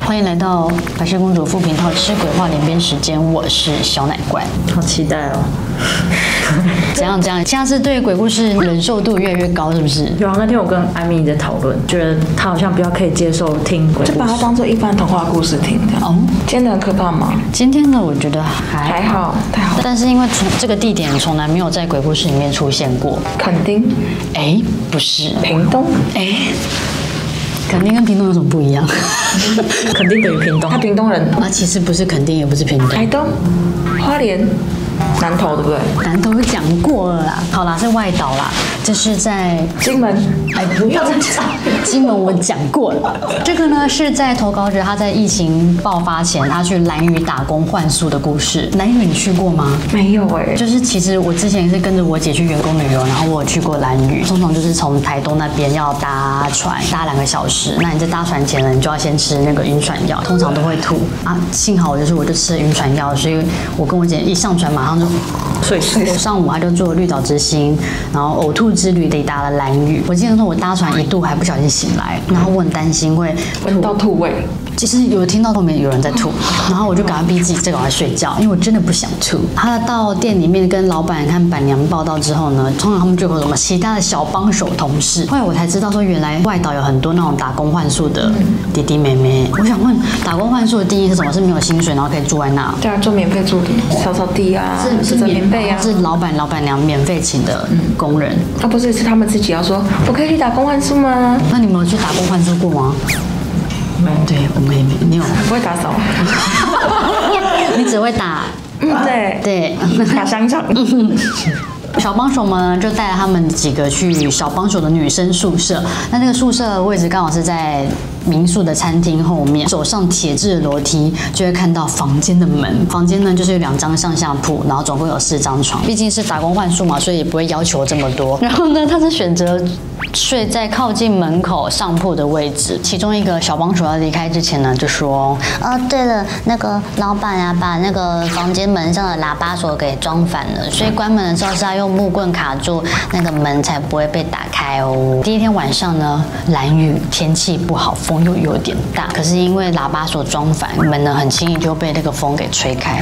欢迎来到白雪公主副频道吃鬼话连篇时间，我是小奶怪， 好期待哦！ 怎样？现在是对鬼故事忍受度越来越高，是不是？ 有啊，那天我跟艾米在讨论，觉得她好像比较可以接受听鬼故事， 就把它当做一般童话故事听的。哦，今天的很可怕吗？ 今天呢，我觉得还好， 太好。 但是因为这个地点从来没有在鬼故事里面出现过， 垦丁？ 哎，不是， 屏东？ 哎。垦丁跟屏东有什么不一样？ 垦丁等于屏东， 他屏东人啊，其实不是垦丁，也不是屏东， 台东、花莲、南投，对不对？ 南投讲过了啦，好啦，是外岛啦，这是在金门。 哎，不要再讲，金门我讲过了。这个呢是在投稿者他在疫情爆发前，他去兰屿打工换宿的故事。兰屿你去过吗？ 没有哎， 就是其实我之前也是跟着我姐去员工旅游，然后我有去过兰屿。通常就是从台东那边要搭船，搭2个小时。那你在搭船前呢，你就要先吃那个晕船药，通常都会吐啊。幸好我就吃了晕船药，所以我跟我姐一上船马上就睡死。 我上午他就坐绿岛之星，然后呕吐之旅抵达了兰屿。我记得说我搭船一度还不小心醒来，然后我很担心会闻到吐味。 其实有听到后面有人在吐，然后我就赶快逼自己再赶快睡觉，因为我真的不想吐。他到店里面跟老板和板娘报道之后呢，通常他们就有什么其他的小帮手同事。后来我才知道说，原来外岛有很多那种打工换宿的弟弟妹妹。我想问，打工换宿的定义是什么？是没有薪水，然后可以住在那？ 对啊，做免费住的，扫扫地啊，折折棉被啊， 是老板娘免费请的工人啊，不是他们自己要说，我可以去打工换宿吗？ 那你们有去打工换宿过吗？对，我们也没，你有？ 不会打扫， 你只会打，对， 打香肠。 小帮手们就带了他们几个去小帮手的女生宿舍。那个宿舍位置刚好是在民宿的餐厅后面，走上铁质的楼梯就会看到房间的门。房间呢就是有2张上下铺，然后总共有4张床。毕竟是打工换宿嘛，所以也不会要求这么多。然后呢，他是选择睡在靠近门口上铺的位置。其中一个小帮手要离开之前呢，就说：对了，那个老板啊，把那个房间门上的喇叭锁给装反了，所以关门的时候是要用木棍卡住那个门，才不会被打开哦。第一天晚上呢，兰屿天气不好，风又有点大，可是因为喇叭锁装反，门呢很轻易就被那个风给吹开。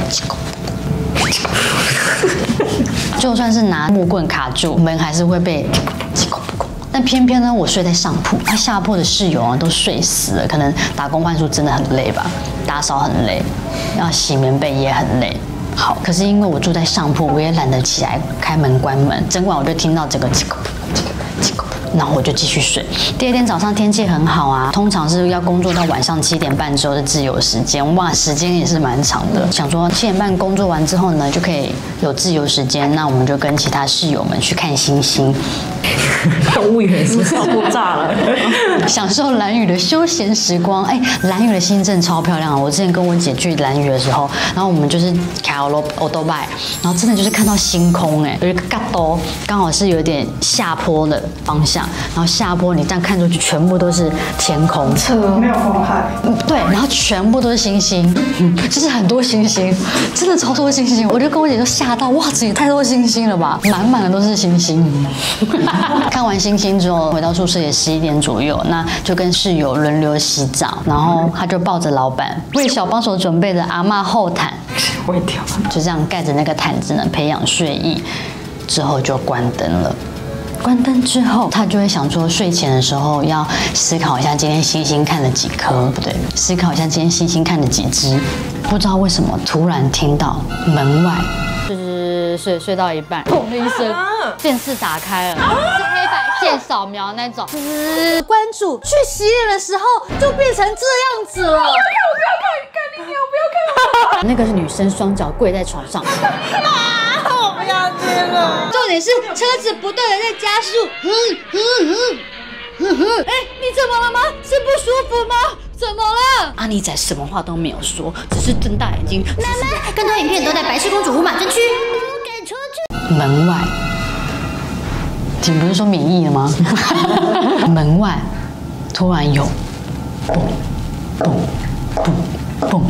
就算是拿木棍卡住，门还是会被。但偏偏呢，我睡在上铺，下铺的室友啊都睡死了，可能打工换宿真的很累吧，打扫很累，要洗棉被也很累。好，可是因为我住在上铺，我也懒得起来开门关门，整晚我就听到这个然后我就继续睡。第2天早上天气很好啊，通常是要工作到晚上7点半之后的自由时间，哇，时间也是蛮长的。想说7点半工作完之后呢，就可以有自由时间，那我们就跟其他室友们去看星星。 动物园是爆炸了， 享受兰屿的休闲时光。哎，兰屿的星真的超漂亮啊！我之前跟我姐去兰屿的时候，然后我们就是开欧多拜，然后真的就是看到星空，哎，有一个嘎多，刚好是有点下坡的方向，然后下坡你这样看出去全部都是天空， 没有风害。 对，然后全部都是星星，就是很多星星，真的超多星星。我就跟我姐就吓到，哇，这也太多星星了吧，满满的都是星星。看完星星之后，回到宿舍也11点左右，那就跟室友轮流洗澡，然后他就抱着老板为小帮手准备的阿嬷厚毯， 会掉， 就这样盖着那个毯子呢，培养睡意。之后就关灯了。关灯之后，他就会想说，睡前的时候要思考一下今天星星看了几颗，不对，思考一下今天星星看了几只。不知道为什么，突然听到门外。睡到一半，砰的一声，电视打开了，是黑白线扫描那种。关注去洗脸的时候就变成这样子了。我不要看，你不要看。那个女生双脚跪在床上。 我不要听了。 重点是车子不断的在加速。哎，你怎么了吗？是不舒服吗？怎么了？阿妮仔什么话都没有说，只是睁大眼睛。妈妈，更多影片都在白雪公主无码专区。门外，你不是说免疫了吗？门外突然有蹦蹦蹦蹦，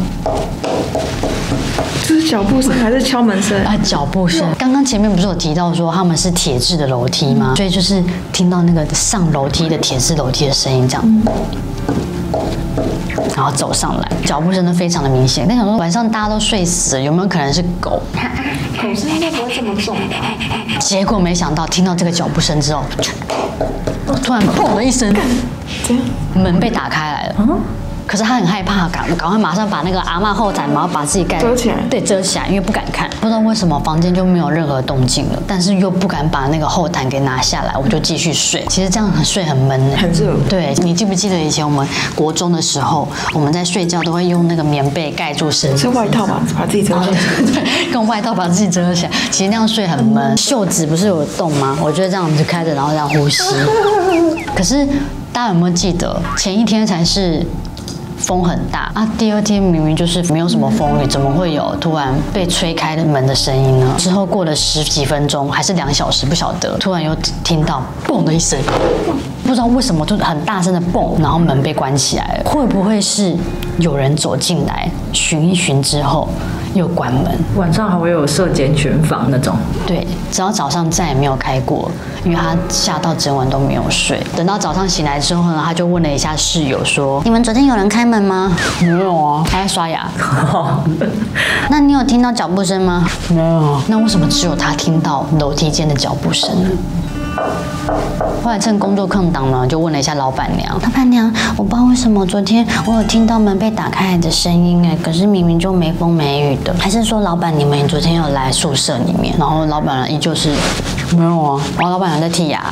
这是脚步声还是敲门声？ 脚步声。刚刚前面不是有提到说他们是铁质的楼梯吗？所以就是听到那个上楼梯的铁质楼梯的声音，这样。 然后走上来，脚步声都非常的明显。但想说晚上大家都睡死了，有没有可能是狗？ 狗声应该不会这么重吧？ 结果没想到听到这个脚步声之后，突然砰的一声，门被打开来了。可是他很害怕，赶快马上把那个阿嬷后台，然后把自己盖遮起来， 对，遮起来，因为不敢看。不知道为什么房间就没有任何动静了，但是又不敢把那个后毯给拿下来，我就继续睡。其实这样睡很闷的， 很热。 对，你记不记得以前我们国中的时候，我们在睡觉都会用那个棉被盖住身体， 是外套吧，把自己遮起来， 对，用外套把自己遮起来。其实那样睡很闷，袖子不是有洞吗？我就这样子开着，然后这样呼吸。可是大家有没有记得前一天才是？风很大啊！第二天明明就是没有什么风雨，怎么会有突然被吹开的门的声音呢？之后过了10几分钟，还是2小时，不晓得，突然又听到嘣的一声，不知道为什么就很大声的嘣，然后门被关起来了。会不会是有人走进来巡一巡之后又关门？ 晚上还会有舍监群房那种。 对，直到早上再也没有开过，因为他吓到整晚都没有睡。等到早上醒来之后呢，他就问了一下室友说：“你们昨天有人开门吗？”没有啊，他在刷牙。那你有听到脚步声吗？没有。那为什么只有他听到楼梯间的脚步声呢？后来趁工作空档呢，就问了一下老板娘。老板娘，我不知道为什么昨天我有听到门被打开来的声音哎，可是明明就没风没雨的。还是说老板你们昨天有来宿舍里面？然后老板娘依旧是没有啊。然后老板娘在剔牙。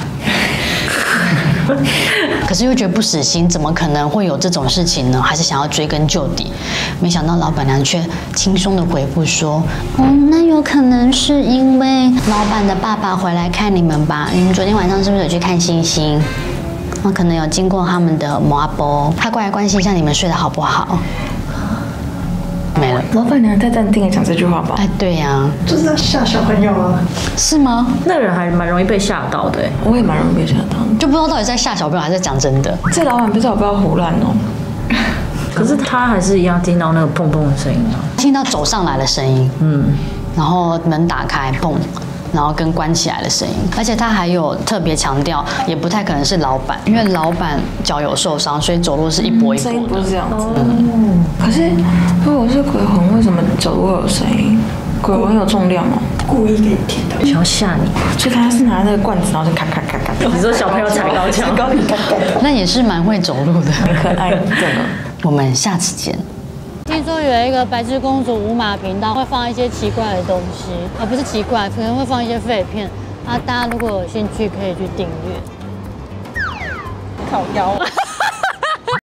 可是又觉得不死心，怎么可能会有这种事情呢？还是想要追根究底，没想到老板娘却轻松的回复说：“那有可能是因为老板的爸爸回来看你们吧？你们昨天晚上是不是有去看星星？那可能有经过他们的摩阿波，他过来关心一下你们睡得好不好。”没了。 老板娘在站定讲这句话吧？ 哎，对呀， 就是在吓小朋友啊。 是吗？ 那个人还蛮容易被吓到的。 我也蛮容易被吓到， 就不知道到底在吓小朋友还是在讲真的。 这老板不知道不要胡乱哦。 可是他还是一样听到那个砰砰的声音啊， 听到走上来的声音，然后门打开，砰。然后跟关起来的声音，而且他还有特别强调，也不太可能是老板，因为老板脚有受伤，所以走路是一跛一跛的。 声音不是这样子。可是如果是鬼魂，为什么走路会有声音？鬼魂有重量哦， 故意给你听到， 想要吓你。 所以他是拿那个罐子，然后就咔咔咔咔。 你说小朋友踩高跷， 那也是蛮会走路的， 很可爱，真的。 我们下次见。 听说有一个白痴公主无码频道会放一些奇怪的东西，不是奇怪，可能会放一些废片。大家如果有兴趣，可以去订阅。 靠腰。